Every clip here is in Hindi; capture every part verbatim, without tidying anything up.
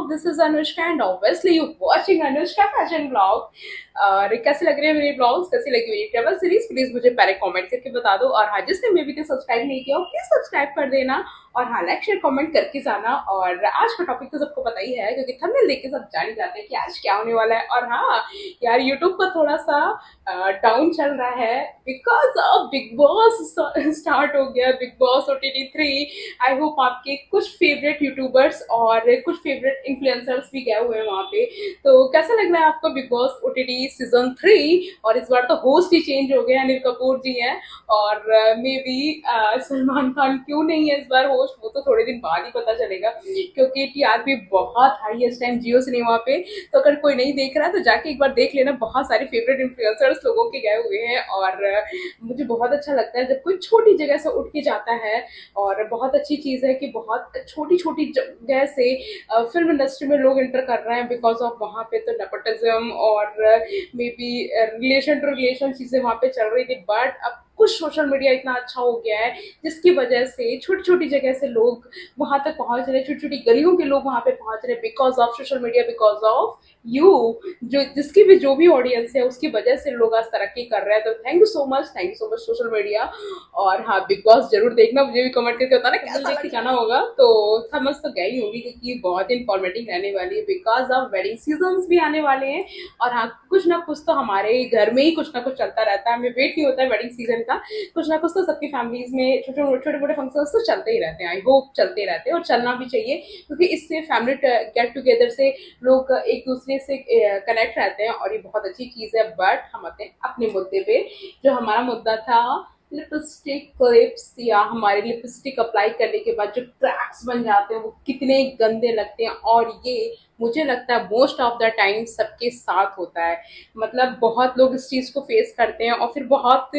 vlog. This is Anushka and obviously you watching Anushka fashion vlog. और कैसे लग रहे हैं मेरे ब्लॉग्स, कैसी लगी मेरी ट्रेवल सीरीज, प्लीज मुझे पहले कमेंट करके बता दो। और हाँ, जिसने मे भी तो सब्सक्राइब नहीं किया हो प्लीज सब्सक्राइब कर देना और हाँ लाइक शेयर कमेंट करके जाना। और आज का टॉपिक तो सबको पता ही है क्योंकि थंबनेल देख के सब जान ही जाते हैं कि आज क्या होने वाला है। और हाँ यार, यूट्यूब पर थोड़ा सा डाउन चल रहा है because of Bigg Boss start हो गया, Bigg Boss OTT three. I hope आपके कुछ फेवरेट यूट्यूबर्स और कुछ फेवरेट इन्फ्लुएंसर्स भी गए हुए हैं वहाँ पे। तो कैसा लग रहा है आपको Bigg Boss OTT season three? और इस बार तो होस्ट ही चेंज हो गया, अनिल कपूर जी हैं और मे बी सलमान खान क्यों नहीं है इस बार होस्ट, वो तो थोड़े दिन बाद ही पता चलेगा क्योंकि टीआरपी बहुत हाई है इस टाइम जियो सिनेमा पे। तो अगर कोई नहीं देख रहा है तो जाके एक बार देख लेना, बहुत सारे फेवरेट इन्फ्लुएंसर्स लोगों के गए हुए हैं। और मुझे बहुत अच्छा लगता है जब कोई छोटी जगह से उठ के जाता है और बहुत अच्छी चीज़ है कि बहुत छोटी छोटी जगह से फिल्म इंडस्ट्री में लोग एंटर कर रहे हैं बिकॉज ऑफ वहाँ पे तो नेपोटिज्म और maybe relation to relation चीज़ें वहाँ पे चल रही थी। बट अब कुछ सोशल मीडिया इतना अच्छा हो गया है जिसकी वजह से छोटी छोटी जगह से लोग वहां तक पहुंच रहे, छोटी छोटी गलियों के लोग वहां पे पहुंच रहे because of social media, because of you, जो जिसकी भी जो भी ऑडियंस है उसकी वजह से लोग आज तरक्की कर रहे हैं। तो thank you so much, thank you so much social media. और हाँ, बिग बॉस जरूर देखना, मुझे भी कमेंट करके बताना कैसा देख के जाना होगा। तो समझ तो गई होगी क्योंकि बहुत इन्फॉर्मेटिव रहने वाली है बिकॉज ऑफ वेडिंग सीजन भी आने वाले हैं। और हाँ, कुछ ना कुछ तो हमारे घर में ही कुछ ना कुछ चलता रहता है, हमें वेट नहीं होता है वेडिंग सीजन का। कुछ ना कुछ तो सबकी फैमिलीज में छोटे छोटे मोटे फंक्शंस तो चलते ही रहते हैं, आई होप चलते रहते हैं और चलना भी चाहिए क्योंकि इससे फैमिली गेट टुगेदर से लोग एक दूसरे से कनेक्ट रहते हैं और ये बहुत अच्छी चीज है। बट हम आते हैं अपने मुद्दे पे, जो हमारा मुद्दा था लिपस्टिक क्लिप्स, या हमारे लिपस्टिक अप्लाई करने के बाद जो क्रैक्स बन जाते हैं वो कितने गंदे लगते हैं। और ये मुझे लगता है मोस्ट ऑफ द टाइम सबके साथ होता है, मतलब बहुत लोग इस चीज़ को फेस करते हैं और फिर बहुत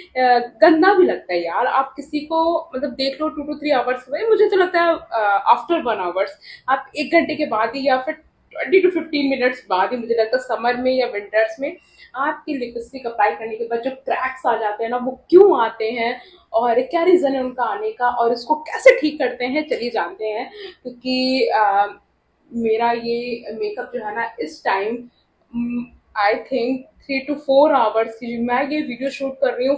गंदा भी लगता है यार। आप किसी को मतलब देख लो टू टू थ्री आवर्स में, मुझे तो लगता है आफ्टर वन आवर्स, आप एक घंटे के बाद ही या फिर ट्वेंटी टू फिफ्टीन मिनट्स बाद ही, मुझे लगता है समर में या विंटर्स में आपकी लिपस्टिक अप्लाई करने के बाद जो क्रैक्स आ जाते हैं ना, वो क्यों आते हैं और क्या रीज़न है उनका आने का और इसको कैसे ठीक करते हैं, चलिए जानते हैं। क्योंकि आ, मेरा ये मेकअप जो है ना इस time I think three two four hours की, मैं ये वीडियो शूट कर रही हूँ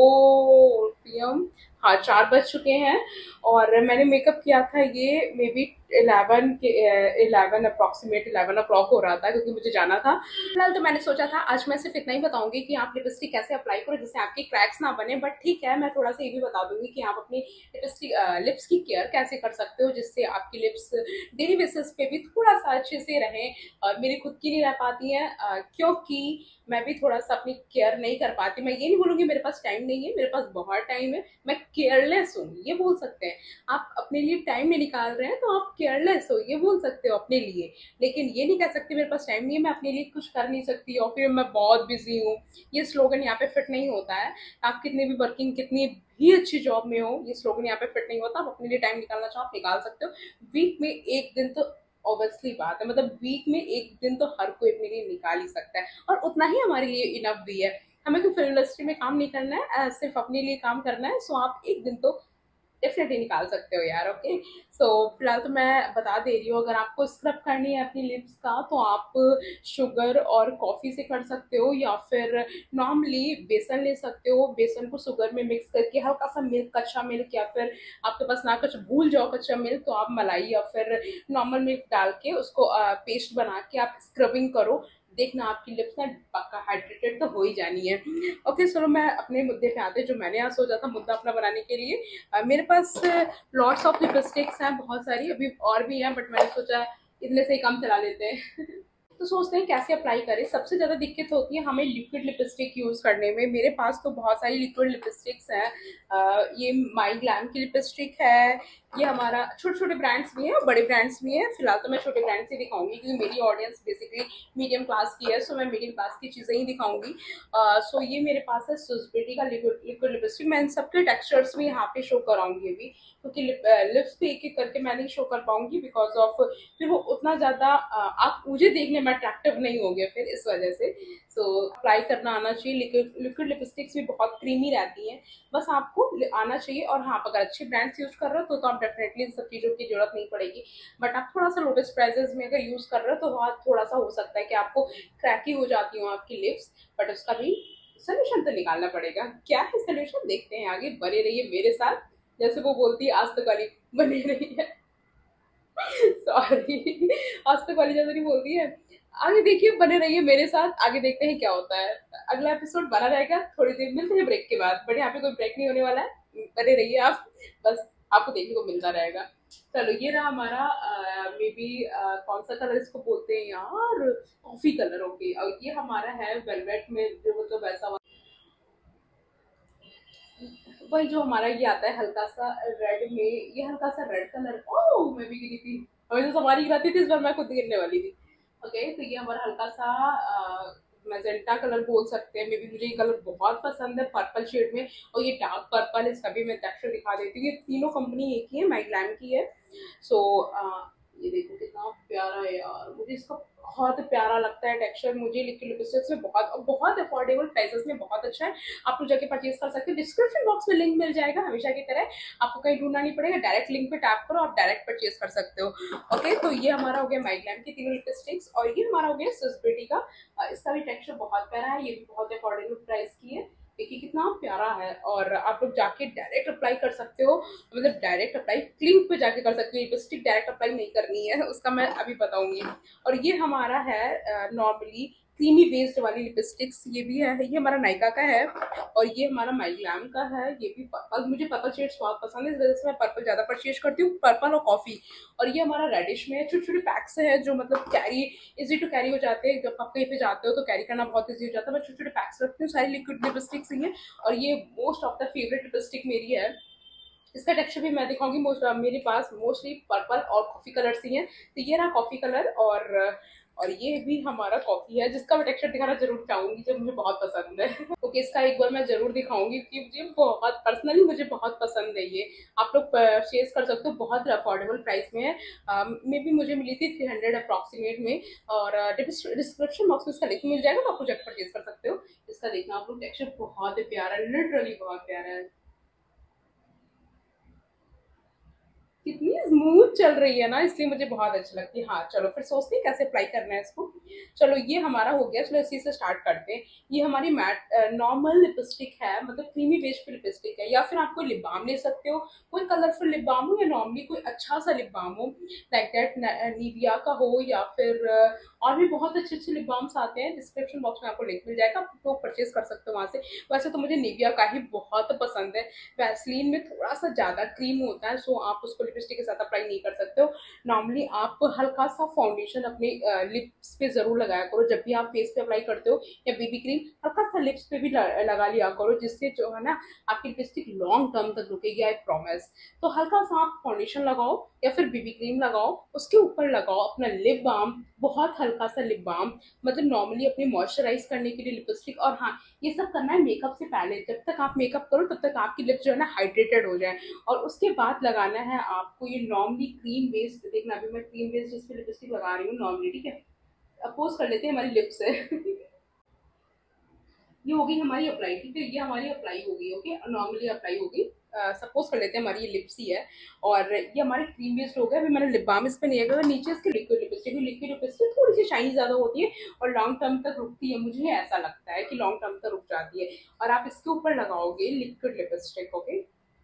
फोर पी एम, हाँ चार बज चुके हैं और मैंने मेकअप किया था ये मे बी इलेवन के eleven approximate eleven o'clock हो रहा था क्योंकि मुझे जाना था। फिलहाल तो मैंने सोचा था आज मैं सिर्फ इतना ही बताऊंगी कि आप लिपस्टिक कैसे अप्लाई करो जिससे आपकी क्रैक्स ना बने। बट ठीक है, मैं थोड़ा सा ये भी बता दूंगी कि आप अपनी लिपस्टिक लिप्स की केयर कैसे कर सकते हो जिससे आपकी लिप्स डेली बेसिस पे भी थोड़ा सा अच्छे से रहें। और मेरी खुद की नहीं रह पाती है क्योंकि मैं भी थोड़ा सा अपनी केयर नहीं कर पाती। मैं ये नहीं बोलूँगी मेरे पास टाइम नहीं है, मेरे पास बहुत टाइम है, मैं केयरलेस हूँ ये बोल सकते हैं। आप अपने लिए टाइम नहीं निकाल रहे हैं तो आप केयरलेस हो ये बोल सकते हो अपने लिए, लेकिन ये नहीं कह सकते मेरे पास टाइम नहीं है, मैं अपने लिए कुछ कर नहीं सकती और फिर मैं बहुत बिजी हूँ। ये स्लोगन यहाँ पे फिट नहीं होता है। आप कितने भी वर्किंग, कितनी भी अच्छी जॉब में हो, ये स्लोगन यहाँ पे फिट नहीं होता। आप अपने लिए टाइम निकालना चाहो आप निकाल सकते हो। वीक में एक दिन तो ऑब्वियसली बात है, मतलब वीक में एक दिन तो हर कोई अपने लिए निकाल ही सकता है और उतना ही हमारे लिए इनफ भी है। हमें कोई फिल्म इंडस्ट्री में काम नहीं करना है, सिर्फ अपने लिए काम करना है। सो आप एक दिन तो डेफिनेटली निकाल सकते हो यार। ओके, सो फिलहाल तो मैं बता दे रही हूँ, अगर आपको स्क्रब करनी है अपनी लिप्स का तो आप शुगर और कॉफ़ी से कर सकते हो या फिर नॉर्मली बेसन ले सकते हो। बेसन को शुगर में मिक्स करके हल्का सा मिल्क, कच्चा मिल्क, या फिर आपके पास ना कच्चा, भूल जाओ कच्चा मिल्क तो आप मलाई या फिर नॉर्मल मिल्क डाल के उसको पेस्ट बना के आप स्क्रबिंग करो, देखना आपकी लिप्स ना पक्का हाइड्रेटेड तो हो ही जानी है। ओके चलो मैं अपने मुद्दे पे आते हैं जो मैंने यहाँ सोचा था मुद्दा अपना बनाने के लिए। आ, मेरे पास लॉट्स ऑफ लिपस्टिक्स हैं, बहुत सारी, अभी और भी हैं बट मैंने सोचा इतने से ही काम चला लेते हैं तो सोचते हैं कैसे अप्लाई करें। सबसे ज़्यादा दिक्कत होती है हमें लिक्विड लिपस्टिक यूज़ करने में। मेरे पास तो बहुत सारी लिक्विड लिपस्टिक्स हैं। ये माई ग्लैम की लिपस्टिक है, ये हमारा छोटे छोटे ब्रांड्स भी हैं और बड़े ब्रांड्स भी हैं। फिलहाल तो मैं छोटे ब्रांड्स ही दिखाऊंगी क्योंकि मेरी ऑडियंस बेसिकली मीडियम क्लास की है, सो मैं मीडियम क्लास की चीज़ें ही दिखाऊंगी। सो ये मेरे पास है सुजबिटी का लिक्विड लिक्विड लिपस्टिक। मैं इन सबके टेक्सचर्स भी यहाँ पे शो कराऊंगी अभी क्योंकि लिप्स पे एक एक करके मैं नहीं शो कर पाऊंगी बिकॉज ऑफ फिर वो उतना ज़्यादा आप मुझे देखने हम अट्रैक्टिव नहीं होंगे फिर इस वजह से। सो so, अप्लाई करना आना चाहिए। लिक्विड लिक्विड लिपस्टिक्स भी बहुत क्रीमी रहती हैं, बस आपको आना चाहिए। और हाँ, आप अगर अच्छे ब्रांड्स यूज कर रहे हो तो, तो आप डेफिनेटली इन सब चीज़ों की जरूरत नहीं पड़ेगी। बट आप थोड़ा सा लोवेस्ट प्राइसेस में अगर यूज कर रहे हो तो वहाँ थोड़ा सा हो सकता है कि आपको क्रैकी हो जाती हो आपकी लिप्स, बट उसका भी सोल्यूशन तो निकालना पड़ेगा। क्या है सोल्यूशन, देखते हैं आगे। बने रहिए मेरे साथ, जैसे वो बोलती है आज तक वाली, बने रही है सॉरी, आज तक वाली जैसे नहीं बोलती है। आगे देखिए, बने रहिए मेरे साथ, आगे देखते हैं क्या होता है। अगला एपिसोड बना रहेगा, थोड़ी देर मिलते हैं ब्रेक के बाद, बट यहाँ पे कोई ब्रेक नहीं होने वाला है, बने रहिए आप, बस आपको देखने को मिलता रहेगा। चलो, ये रहा हमारा मे बी कौन सा कलर इसको बोलते हैं यार, कॉफी कलर। ओके, और ये हमारा है वेलवेट में, जो मतलब वैसा वही जो हमारा ये आता है हल्का सा रेड में, ये हल्का सा रेड कलर। ओह, मैं भी गिरी थी, हमें तो हमारी गिराती थी, इस बार मैं खुद गिरने वाली थी। ओके, तो ये हमारा हल्का सा मैजेंटा कलर बोल सकते हैं। मे बी मुझे ये कलर बहुत पसंद है, पर्पल शेड में, और ये डार्क पर्पल, इसका भी मैं टेक्सचर दिखा देती हूँ। ये तीनों कंपनी एक ही है, माइग्लैम की है। सो so, ये देखो कितना प्यारा है यार, मुझे इसका बहुत प्यारा लगता है टेक्सचर। मुझे लिक्विड लिपस्टिक्स में बहुत बहुत अफोर्डेबल प्राइसेस में बहुत अच्छा है, आप लोग जाके परचेज कर सकते हैं। डिस्क्रिप्शन बॉक्स में लिंक मिल जाएगा, हमेशा की तरह आपको कहीं ढूंढना नहीं पड़ेगा, डायरेक्ट लिंक पे टैप करो, आप डायरेक्ट परचेज कर सकते हो। ओके, तो ये हमारा हो गया माइग्लैम की तीनों लिपस्टिक्स, और ये हमारा हो गया स्विस ब्यूटी का। इसका भी टेक्सचर बहुत प्यारा है, ये भी बहुत अफोर्डेबल प्राइस की है। देखिए कितना प्यारा है, और आप लोग जाके डायरेक्ट अप्लाई कर सकते हो, मतलब डायरेक्ट अप्लाई क्लिनिक पे जाके कर सकते हो, लिपस्टिक डायरेक्ट अप्लाई नहीं करनी है, उसका मैं अभी बताऊंगी। और ये हमारा है नॉर्मली क्रीमी बेस्ड वाली लिपस्टिक्स, ये भी है, ये हमारा नायका का है, और ये हमारा माइग्लैम का है। ये भी पर्पल, मुझे पर्पल शेड्स बहुत पसंद है, इस वजह से मैं पर्पल ज्यादा परचेज करती हूँ, पर्पल और कॉफी। और ये हमारा रेडिश में छोटे छोटे पैक्स है, जो मतलब कैरी इजी टू कैरी हो जाते हैं, जब आप कहीं पे जाते हो तो कैरी करना बहुत इजी हो जाता है। मैं छोटे छोटे पैक्स रखती हूँ, सारी लिक्विड लिपस्टिक्स ही है, और ये most of the favourite lipstick मेरी है। इसका टेक्सचर भी मैं दिखाऊंगी। मोस्ट मेरे पास मोस्टली पर्पल और कॉफी कलर ही हैं, तो ये रहा कॉफी कलर, और और ये भी हमारा कॉफी है, जिसका मैं टेक्सचर दिखाना जरूर चाहूंगी, जो मुझे बहुत पसंद है। ओके okay, इसका एक बार मैं जरूर दिखाऊंगी, क्योंकि मुझे बहुत पर्सनली मुझे बहुत पसंद है ये। आप लोग परचेज कर सकते हो, बहुत अफोर्डेबल प्राइस में है। मे बी मुझे मिली थी थ्री हंड्रेड अप्रॉक्सीमेट में, और डिस्क्रिप्शन बॉक्स में इसका लिंक मिल जाएगा, तो आप लोग जाकर परचेज कर सकते हो। इसका देखना आप लोग, टेक्सचर बहुत प्यारा है, लिटरली बहुत प्यारा है। कितनी स्मूथ चल रही है ना, इसलिए मुझे बहुत अच्छी लगती है। हाँ चलो, फिर सोचते हैं कैसे अप्लाई करना है इसको। चलो, ये हमारा हो गया, चलो इसी से स्टार्ट करते हैं। ये हमारी मैट नॉर्मल लिपस्टिक है, मतलब क्रीमी बेस पे लिपस्टिक है, या फिर आप कोई लिप बाम ले सकते हो, कोई कलरफुल लिप बाम हो, या नॉर्मली कोई अच्छा सा लिप बाम हो, लाइक दैट निविया का हो, या फिर और भी बहुत अच्छे अच्छे लिप बाम्स आते हैं। डिस्क्रिप्शन बॉक्स में आपको लिंक मिल जाएगा, आप लोग परचेज कर सकते हो वहाँ से। वैसे तो मुझे निविया का ही बहुत पसंद है, वैसलीन में थोड़ा सा ज्यादा क्रीम होता है, सो आप उसको लिपस्टिक के साथ अप्लाई नहीं कर सकते हो। नॉर्मली आप हल्का सा फाउंडेशन अपने लिप्स पे जरूर लगाया करो, जब भी आप फेस पे अप्लाई करते हो, या बेबी क्रीम हल्का सा लिप्स पे भी लगा लिया करो, जिससे जो है ना आपकी लिपस्टिक लॉन्ग टर्म तक रुकेगी, आई प्रॉमिस। तो हल्का सा आप फाउंडेशन लगाओ, या फिर बेबी क्रीम लगाओ, उसके ऊपर लगाओ अपना लिप बाम, बहुत हल्का सा लिप बाम, मतलब नॉर्मली अपने मॉइस्चराइज करने के लिए लिपस्टिक। और हाँ, ये सब करना है मेकअप से पहले, जब तक आप मेकअप करो तब तक आपकी लिप्स जो है ना हाइड्रेटेड हो जाए, और उसके बाद लगाना है आपको ये नॉर्मली क्रीम बेस्ड। देखना, अभी मैं क्रीम बेस्ड इस पे लिपस्टिक लगा रही हूँ नॉर्मली, ठीक है। अपोज कर लेते हैं हमारी लिप्स है ये हो गई हमारी अप्लाई, ठीक है, ये हमारी अप्लाई हो गई। ओके, नॉर्मली अप्लाई होगी, सपोज कर लेते हैं हमारी ये लिप्स ही है, और ये हमारी क्रीम बेस्ड हो गया। अभी मैंने लिप बाम इस पे नहीं है, नीचे इसके लिक्विड लिपस्टिक, लिक्विड लिपस्टिक थोड़ी सी शाइनी ज्यादा होती है, और लॉन्ग टर्म तक रुकती है, मुझे ऐसा लगता है कि लॉन्ग टर्म तक रुक जाती है। और आप इसके ऊपर लगाओगे लिक्विड लिपस्टिक। ओके,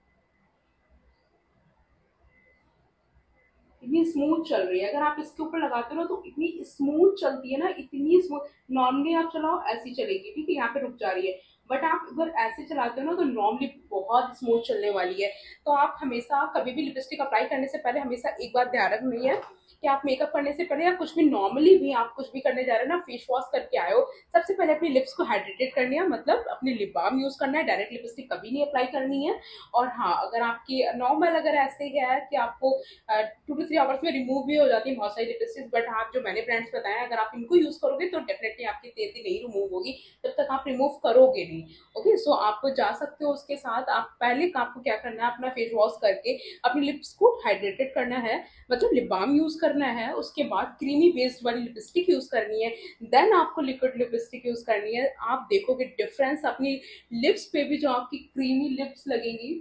इतनी स्मूथ चल रही है, अगर आप इसके ऊपर लगाते हो तो इतनी स्मूथ चलती है ना, इतनी स्मूथ। नॉर्मली आप चलाओ ऐसी चलेगी, ठीक है, यहाँ पे रुक जा रही है, बट आप अगर ऐसे चलाते हो ना तो नॉर्मली बहुत स्मूथ चलने वाली है। तो आप हमेशा कभी भी लिपस्टिक अप्लाई करने से पहले हमेशा एक बात ध्यान रखनी है कि आप मेकअप करने से पहले, या कुछ भी नॉर्मली भी आप कुछ भी करने जा रहे हो ना, फेस वॉश करके आए हो, सबसे पहले अपनी लिप्स को हाइड्रेटेड करनी है, मतलब अपनी लिप बाम यूज करना है, डायरेक्ट लिपस्टिक कभी नहीं अप्लाई करनी है। और हाँ, अगर आपकी नॉर्मल अगर ऐसे है कि आपको टू टू थ्री आवर्स में रिमूव भी हो जाती है बहुत सारी लिपस्टिक, बट आप जो मैंने ब्रांड्स बताया, अगर आप इनको यूज करोगे तो डेफिनेटली आपकी तेजी नहीं रिमूव होगी, जब तक आप रिमूव करोगे नहीं। नहीं। ओके, सो आप जा सकते हो उसके साथ। आप पहले आपको क्या करना है, अपना फेस वॉश करके अपनी लिप्स को हाइड्रेटेड करना है, मतलब लिप बाम यूज करना है। उसके बाद क्रीमी बेस्ड वाली लिपस्टिक यूज करनी है, देन आपको लिक्विड लिपस्टिक यूज करनी है। आप देखोगे डिफरेंस अपनी लिप्स पे भी, जो आपकी क्रीमी लिप्स लगेंगी,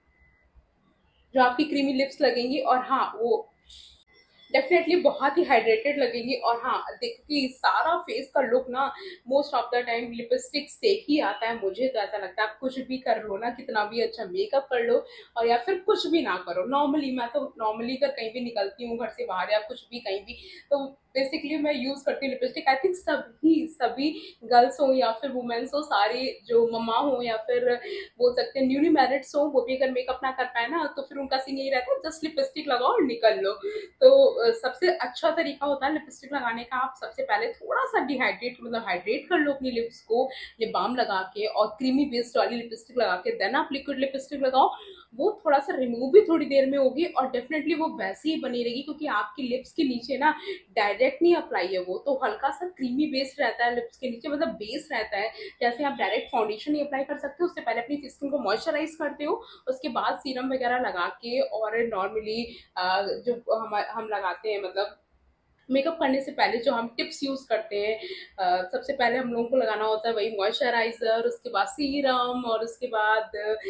जो आपकी क्रीमी लिप्स लगेंगी, और हाँ वो डेफिनेटली बहुत ही हाइड्रेटेड लगेंगी। और हाँ, देखिए सारा फेस का लुक ना most of the time lipstick से ही आता है। मुझे तो ऐसा लगता है आप कुछ भी कर लो ना, कितना भी अच्छा मेकअप कर लो और या फिर कुछ भी ना करो, नॉर्मली मैं तो नॉर्मली अगर कहीं भी निकलती हूँ घर से बाहर या कुछ भी कहीं भी, तो बेसिकली मैं यूज करती हूँ लिपस्टिक। आई थिंक सभी सभी गर्ल्स हो या फिर वुमेन्स हो, सारी जो मम्मा हो या फिर बोल सकते हैं न्यूली मैरिड्स हो, वो भी अगर मेकअप ना कर पाए ना, तो फिर उनका सीन यही रहता है जस्ट लिपस्टिक लगाओ और निकल लो। तो अ, सबसे अच्छा तरीका होता है लिपस्टिक लगाने का, आप सबसे पहले थोड़ा सा डिहाइड्रेट मतलब हाइड्रेट कर लो अपनी लिप्स को लिप बाम लगा के, और क्रीमी बेस्ड वाली लिपस्टिक लगा के देन आप लिक्विड लिपस्टिक लगाओ। वो थोड़ा सा रिमूव भी थोड़ी देर में होगी और डेफिनेटली वो वैसी ही बनी रहेगी, क्योंकि आपकी लिप्स के नीचे ना डायरेक्ट नहीं अप्लाई है, वो तो हल्का सा क्रीमी बेस्ड रहता है लिप्स के नीचे, मतलब बेस रहता है। जैसे आप डायरेक्ट फाउंडेशन नहीं अप्लाई कर सकते, उससे पहले अपनी स्किन को मॉइस्चराइज करते हो, उसके बाद सीरम वगैरह लगा के, और नॉर्मली जो हम हम लगाते हैं मतलब मेकअप करने से पहले जो हम टिप्स यूज करते हैं, अ, सबसे पहले हम लोगों को लगाना होता है वही मॉइस्चराइजर, उसके बाद सीरम, और उसके बाद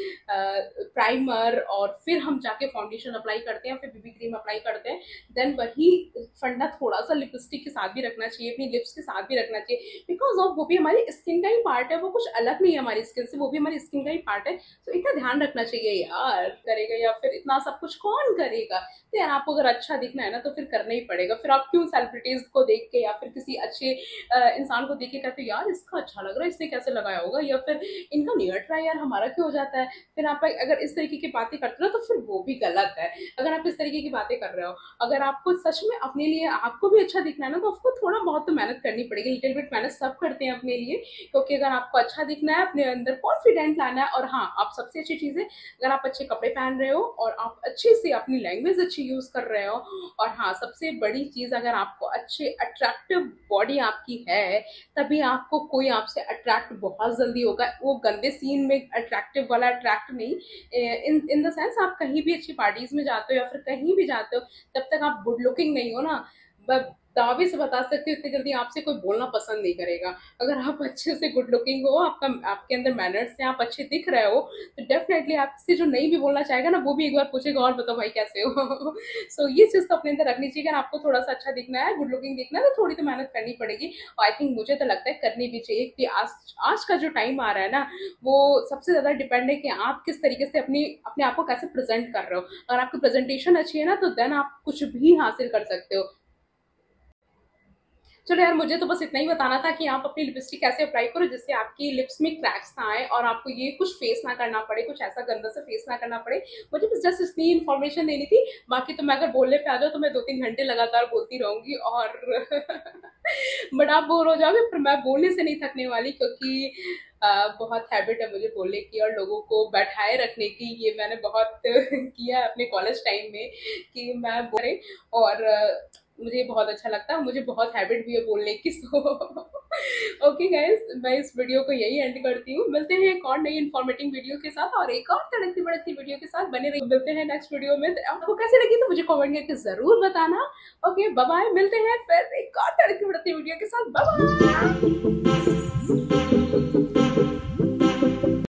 प्राइमर, और फिर हम जाके फाउंडेशन अप्लाई करते हैं, फिर बीबी क्रीम अप्लाई करते हैं। देन वही फंडा थोड़ा सा लिपस्टिक के साथ भी रखना चाहिए, अपनी लिप्स के साथ भी रखना चाहिए, बिकॉज ऑफ वो भी हमारी स्किन का ही पार्ट है, वो कुछ अलग नहीं है हमारी स्किन से, वो भी हमारी स्किन का ही पार्ट है। तो इतना ध्यान रखना चाहिए यार, करेगा या फिर इतना सब कुछ कौन करेगा। तो यार आपको अगर अच्छा दिखना है ना, तो फिर करना ही पड़ेगा। फिर आप क्यों सेलिब्रिटीज को देख के या फिर किसी अच्छे इंसान को देख के कहते यार इसका अच्छा लग रहा है, इसने कैसे लगाया होगा, या फिर इनका नियर ट्राई यार हमारा क्यों हो जाता है। फिर आप अगर इस तरीके की बातें करते हो तो फिर वो भी गलत है। अगर आप इस तरीके की बातें कर रहे हो, अगर आपको सच में अपने लिए आपको भी अच्छा दिखना है ना, तो आपको थोड़ा बहुत तो मेहनत करनी पड़ेगी। लिटिल बिट मेहनत सब करते हैं अपने लिए, क्योंकि अगर आपको अच्छा दिखना है, अपने अंदर कॉन्फिडेंट लाना है, और हाँ आप सबसे अच्छी चीज है अगर आप अच्छे कपड़े पहन रहे हो और आप अच्छे से अपनी लैंग्वेज अच्छी यूज कर रहे हो, और हाँ सबसे बड़ी चीज अगर आपको अच्छे अट्रैक्टिव बॉडी आपकी है, तभी आपको कोई आपसे अट्रैक्ट बहुत जल्दी होगा। वो गंदे सीन में अट्रैक्टिव वाला अट्रैक्ट नहीं, इन इन द सेंस आप कहीं भी अच्छी पार्टीज में जाते हो या फिर कहीं भी जाते हो, जब तक आप गुड लुकिंग नहीं हो ना, दावे से बता सकते हो इतनी जल्दी आपसे कोई बोलना पसंद नहीं करेगा। अगर आप अच्छे से गुड लुकिंग हो, आपका आपके अंदर मैनर्स हैं, आप अच्छे दिख रहे हो, तो डेफिनेटली आपसे जो नहीं भी बोलना चाहेगा ना, वो भी एक बार पूछेगा और बताओ भाई कैसे हो। सो so, ये चीज तो अपने अंदर रखनी चाहिए। अगर आपको थोड़ा सा अच्छा दिखना है, गुड लुकिंग दिखना है, तो थोड़ी तो मेहनत करनी पड़ेगी, और आई थिंक मुझे तो लगता है करनी भी चाहिए, कि आज आज का जो टाइम आ रहा है ना, वो सबसे ज्यादा डिपेंड है कि आप किस तरीके से अपनी अपने आप को कैसे प्रेजेंट कर रहे हो। अगर आपकी प्रेजेंटेशन अच्छी है ना, तो देन आप कुछ भी हासिल कर सकते हो। चलो यार, मुझे तो बस इतना ही बताना था कि आप अपनी लिपस्टिक कैसे अप्लाई करो जिससे आपकी लिप्स में क्रैक्स ना आए और आपको ये कुछ फेस ना करना पड़े, कुछ ऐसा गंदा सा फेस ना करना पड़े। मुझे बस जस्ट इतनी इन्फॉर्मेशन देनी थी। बाकी तो मैं अगर बोलने पे आ जाऊँ तो मैं दो तीन घंटे लगातार बोलती रहूंगी, और बट आप बोर हो जाओगे, फिर मैं बोलने से नहीं थकने वाली, क्योंकि Uh, बहुत हैबिट है मुझे बोलने की और लोगों को बैठाए रखने की। ये मैंने बहुत किया है अपने कॉलेज टाइम में, कि मैं बोले, और uh, मुझे बहुत अच्छा लगता है, मुझे बहुत हैबिट भी है बोलने की। सो ओके गाइस, मैं इस वीडियो को यही एंड करती हूँ। मिलते हैं एक और नई इन्फॉर्मेटिव वीडियो के साथ और एक और तड़कती भड़कती वीडियो के साथ। बने रहिए, मिलते हैं नेक्स्ट वीडियो में। तो आपको कैसे लगी तो मुझे कमेंट करके जरूर बताना। ओके बाय बाय, मिलते हैं फिर एक और तड़कती भड़कती वीडियो के साथ। Bye bye.